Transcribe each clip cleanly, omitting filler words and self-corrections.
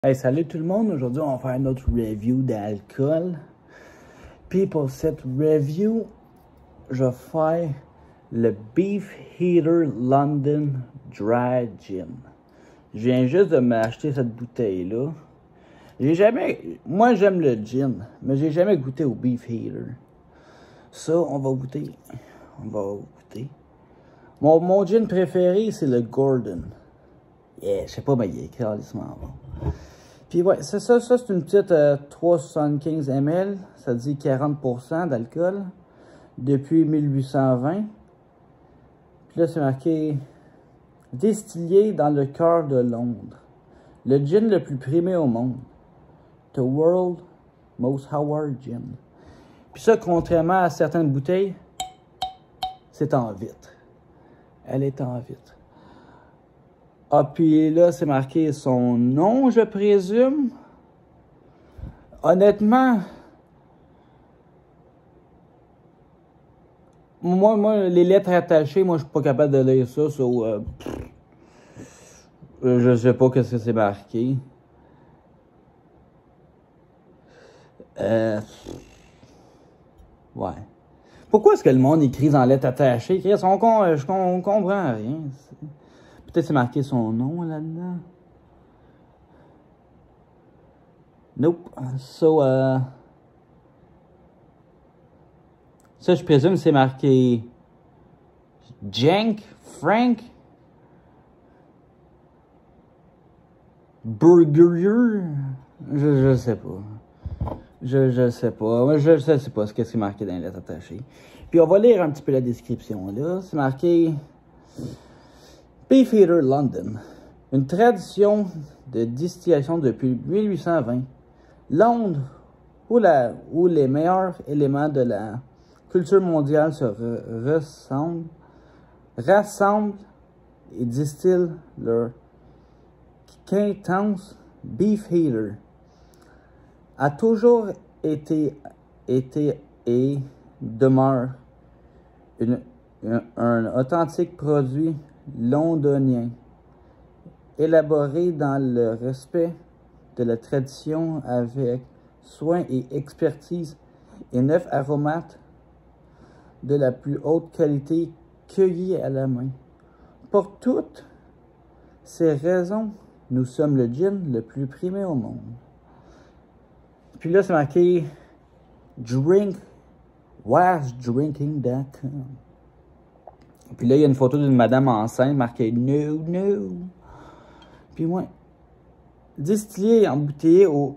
Hey, salut tout le monde, aujourd'hui on va faire une autre review d'alcool. Puis pour cette review, je vais faire le Beef Heater London Dry Gin. Je viens juste de m'acheter cette bouteille-là. Moi j'aime le gin, mais j'ai jamais goûté au Beef Heater. Ça, on va goûter. Mon gin préféré, c'est le Gordon. Yeah, je sais pas, mais il est carrément bon. Puis ouais, c'est ça c'est une petite 375 ml, ça dit 40% d'alcool, depuis 1820. Puis là, c'est marqué « Distillé dans le cœur de Londres. Le gin le plus primé au monde. The world most Howard gin. » Puis ça, contrairement à certaines bouteilles, c'est en vitre. Elle est en vitre. Ah, puis là, c'est marqué son nom, je présume. Honnêtement, moi, les lettres attachées, moi, je suis pas capable de lire ça. Je sais pas qu'est-ce que c'est marqué. Ouais. Pourquoi est-ce que le monde écrit en lettres attachées? Je comprends rien. Peut-être c'est marqué son nom là-dedans. Nope. Ça, je présume c'est marqué Frank Burger. Je sais pas. Je sais pas. Moi, je sais pas ce que c'est marqué dans les lettres attachées. Puis on va lire un petit peu la description là. C'est marqué Beef Heater London, une tradition de distillation depuis 1820. Londres, où les meilleurs éléments de la culture mondiale se rassemblent et distillent leur quintessence. Beef Heater a toujours été et demeure un authentique produit londonien, élaboré dans le respect de la tradition avec soin et expertise, et 9 aromates de la plus haute qualité cueillis à la main. Pour toutes ces raisons, nous sommes le gin le plus primé au monde. Puis là, c'est marqué wasdrinking.com. Puis là, il y a une photo d'une madame enceinte marquée « No, no ». Puis moi, distillé et embouteillé au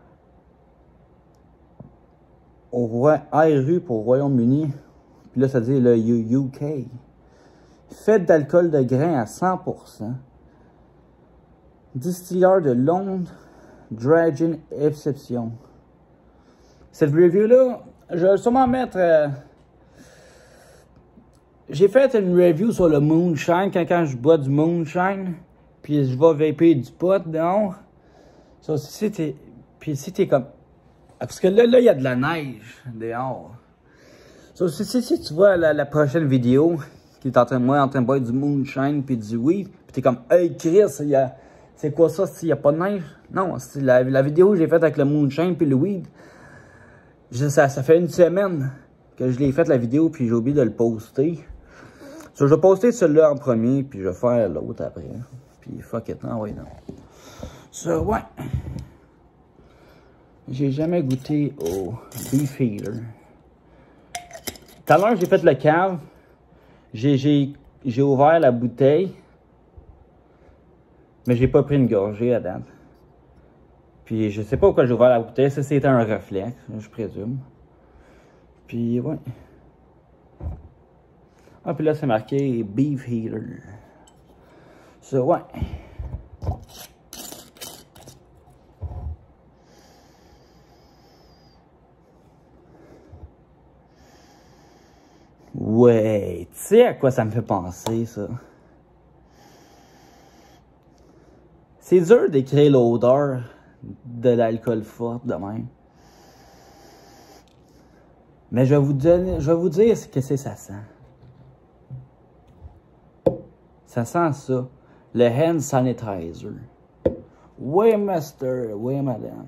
ARU pour Royaume-Uni. Puis là, ça dit le UK. Fait d'alcool de grain à 100%. Distilleur de Londres, Dry Gin Exception. Cette review-là, je vais sûrement mettre... J'ai fait une review sur le moonshine, quand je bois du moonshine, puis je vais vaper du pot dehors. So, si t'es comme... Parce que là, il y a de la neige dehors. So, si tu vois la prochaine vidéo, qui est en train de boire du moonshine puis du weed, puis t'es comme, hey Chris, c'est quoi ça, s'il n'y a pas de neige? Non, c'est la vidéo que j'ai faite avec le moonshine puis le weed. Ça fait une semaine que je l'ai faite la vidéo, puis j'ai oublié de le poster. So, je vais poster celui-là en premier, puis je vais faire l'autre après. Puis fuck it, non, ouais, non. So, ouais. J'ai jamais goûté au Beef Heater. Tout à l'heure, j'ai fait le cave. J'ai ouvert la bouteille. Mais j'ai pas pris une gorgée à date. Puis je sais pas pourquoi j'ai ouvert la bouteille. Ça, c'était un réflexe, je présume. Puis, ouais. Ah, puis là, c'est marqué Beef Heater. So, ouais. Ouais, tu sais à quoi ça me fait penser, ça? C'est dur d'écrire l'odeur de l'alcool fort de même. Mais je vais vous dire ce que ça sent. Ça sent ça. Le hand sanitizer. Oui, master. Oui, madame.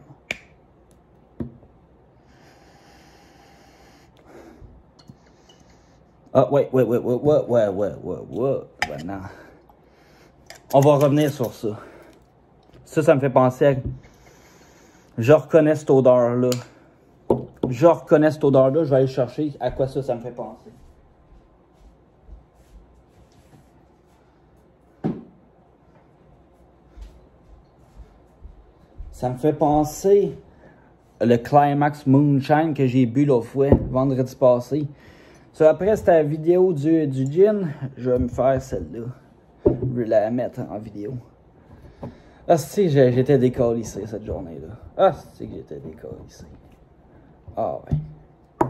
Ah, ouais. Maintenant. On va revenir sur ça. Ça me fait penser à... Je reconnais cette odeur-là. Je reconnais cette odeur-là. Je vais aller chercher à quoi ça me fait penser. Ça me fait penser le Climax Moonshine que j'ai bu l'autre fois, vendredi passé. Ça, après, c'était la vidéo du gin. Je vais me faire celle-là. Je vais la mettre en vidéo. Ah, c'est que j'étais décalissé cette journée-là. Ah, c'est que j'étais décalissé. Ah, ouais.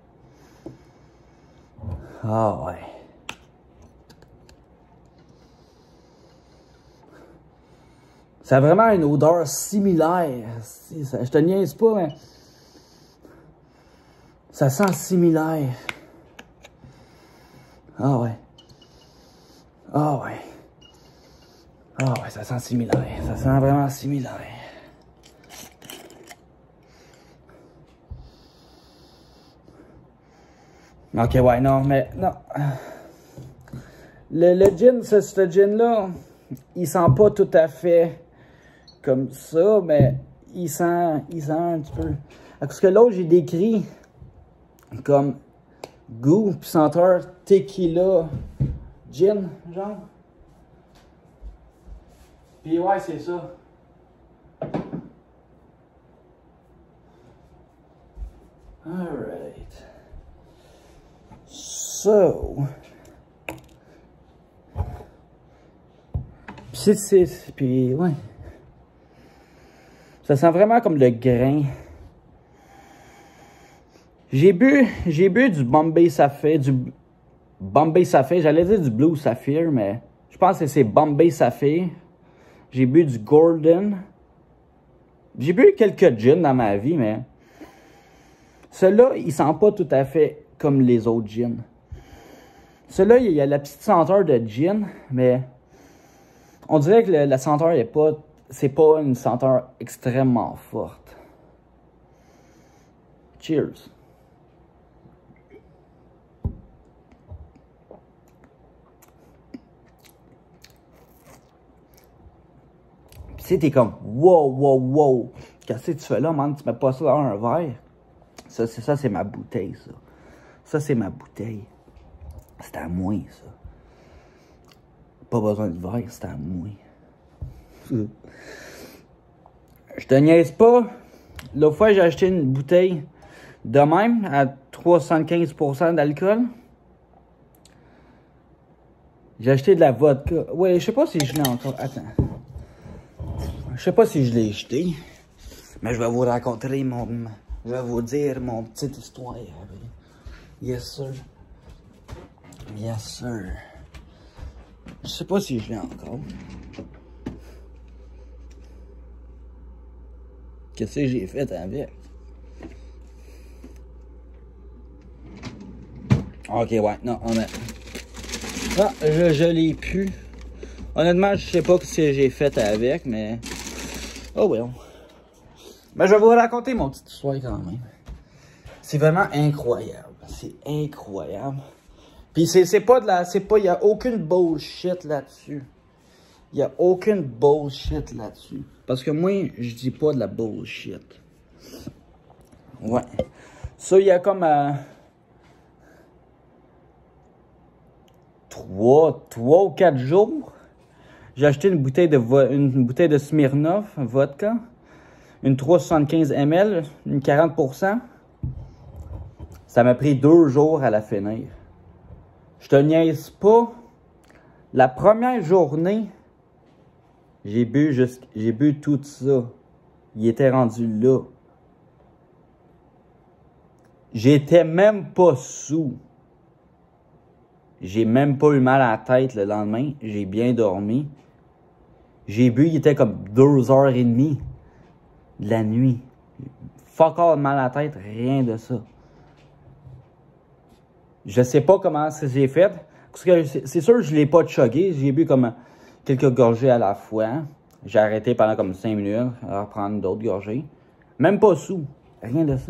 Ah, ouais. Ça a vraiment une odeur similaire. Je te niaise pas, mais... Ça sent similaire. Ah ouais. Ah ouais. Ah ouais, ça sent similaire. Ça sent vraiment similaire. Ok, ouais, non, mais... Non. Le gin, ce gin-là, il sent pas tout à fait... comme ça, mais il sent un petit peu. Parce que l'autre, j'ai décrit comme goût puis senteur tequila gin, genre. Puis ouais, c'est ça. Alright. So. Puis ouais. Ça sent vraiment comme le grain. J'ai bu du Bombay Sapphire, j'allais dire du Blue Sapphire, mais je pense que c'est Bombay Sapphire. J'ai bu du Gordon. J'ai bu quelques gins dans ma vie, mais celui-là, il sent pas tout à fait comme les autres gins. Celui-là, il y a la petite senteur de gin, mais on dirait que la senteur est pas... C'est pas une senteur extrêmement forte. Cheers. Pis tu sais, t'es comme, wow. Qu'est-ce que tu fais là, man? Tu mets pas ça dans un verre? Ça, c'est ma bouteille, ça. Ça, c'est ma bouteille. C'est à moi, ça. Pas besoin de verre, c'est à moi. Je te niaise pas. L'autre fois, j'ai acheté une bouteille de même à 375% d'alcool. J'ai acheté de la vodka. Ouais, je sais pas si je l'ai encore. Attends. Je sais pas si je l'ai jeté. Mais je vais vous raconter je vais vous dire mon petite histoire. Yes, sir. Yes, sir. Je sais pas si je l'ai encore. Qu'est-ce que j'ai fait avec? Ok, ouais, non, non, je l'ai plus. Honnêtement, je sais pas ce que j'ai fait avec, mais... Oh, well. Ben, je vais vous raconter mon petite histoire quand même. C'est vraiment incroyable. C'est incroyable. Puis c'est pas de la... il y a aucune bullshit là-dessus. Il y a aucune bullshit là-dessus. Parce que moi, je dis pas de la bullshit. Ouais. Ça, il y a comme... 3 ou 4 jours, j'ai acheté une bouteille de Smirnoff vodka, une 375 ml, une 40%. Ça m'a pris 2 jours à la finir. Je te niaise pas. La première journée, j'ai bu tout ça. Il était rendu là. J'étais même pas sous. J'ai même pas eu mal à la tête le lendemain. J'ai bien dormi. J'ai bu, il était comme 2h30 de la nuit. Fuck all mal à la tête, rien de ça. Je sais pas comment j'ai fait. Parce que c'est sûr que je l'ai pas chuggé. J'ai bu comme quelques gorgées à la fois. J'ai arrêté pendant comme 5 minutes à reprendre d'autres gorgées. Même pas sous. Rien de ça.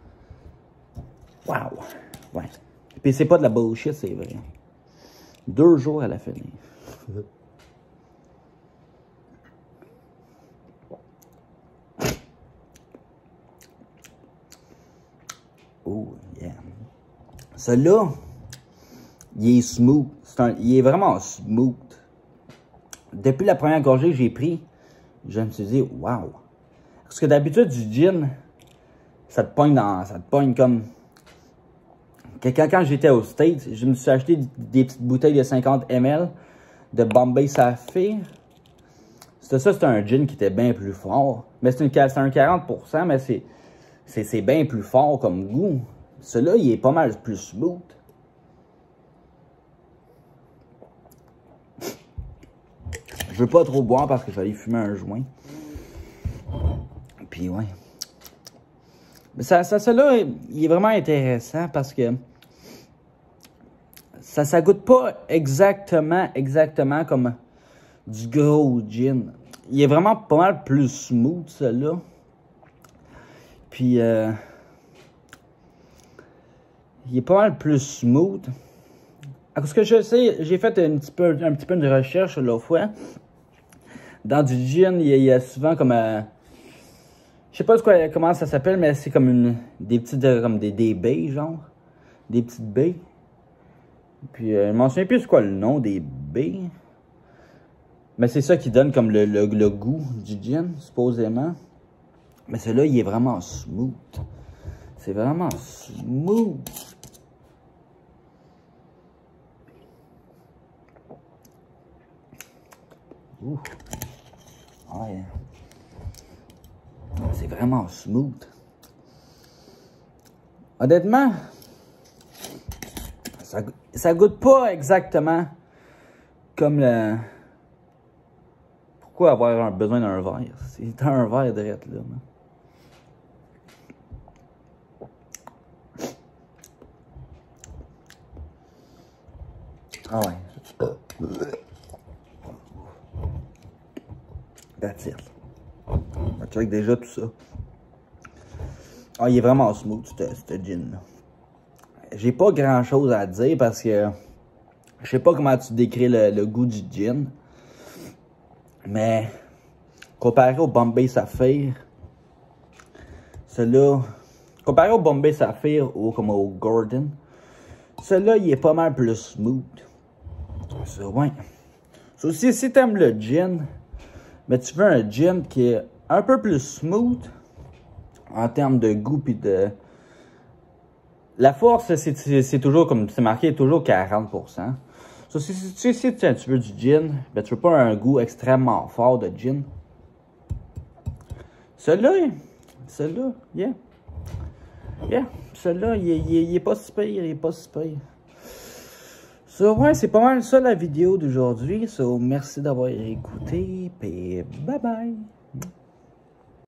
Wow! Ouais. Puis c'est pas de la bullshit, c'est vrai. 2 jours à la finir. Oh, yeah. Celui-là, il est smooth. Il est vraiment smooth. Depuis la première gorgée que j'ai pris, je me suis dit, wow. Parce que d'habitude, du gin, ça te pogne comme... Quand j'étais aux States, je me suis acheté des petites bouteilles de 50 ml de Bombay Sapphire. C'était un gin qui était bien plus fort. Mais c'est un 40%, mais c'est bien plus fort comme goût. Celui-là, il est pas mal plus smooth. Je veux pas trop boire parce que j'allais fumer un joint. Puis ouais. Mais celui-là, il est vraiment intéressant parce que ça goûte pas exactement comme du gros gin. Il est vraiment pas mal plus smooth, celui-là. Puis, il est pas mal plus smooth. Parce que je sais, j'ai fait un petit peu de recherche l'autre fois. Dans du gin, il y a souvent comme... je sais pas comment ça s'appelle, mais c'est comme des petites... comme des baies, genre. Des petites baies. Puis, je m'en souviens plus c'est quoi le nom des baies. Mais c'est ça qui donne comme le goût du gin, supposément. Mais celui-là, il est vraiment smooth. C'est vraiment smooth. Ouh. Ouais. C'est vraiment smooth. Honnêtement, ça goûte pas exactement comme le... Pourquoi avoir besoin d'un verre? C'est un verre direct là. Ah ouais. That's it. On check déjà tout ça. Ah, il est vraiment smooth, ce gin-là. J'ai pas grand-chose à dire parce que je sais pas comment tu décris le goût du gin. Mais comparé au Bombay Sapphire, celui-là, comparé au Bombay Sapphire ou comme au Gordon, celui-là, il est pas mal plus smooth. Ça, ouais. So, si t'aimes le gin, mais tu veux un gin qui est un peu plus smooth en termes de goût pis de... La force, c'est toujours comme c'est marqué, toujours 40%. So, si tu veux du gin, ben tu veux pas un goût extrêmement fort de gin. Celui-là, yeah. Yeah, celui-là, il est pas si pire, il est pas si pire. So, ouais, c'est pas mal ça la vidéo d'aujourd'hui. So, merci d'avoir écouté, et bye bye.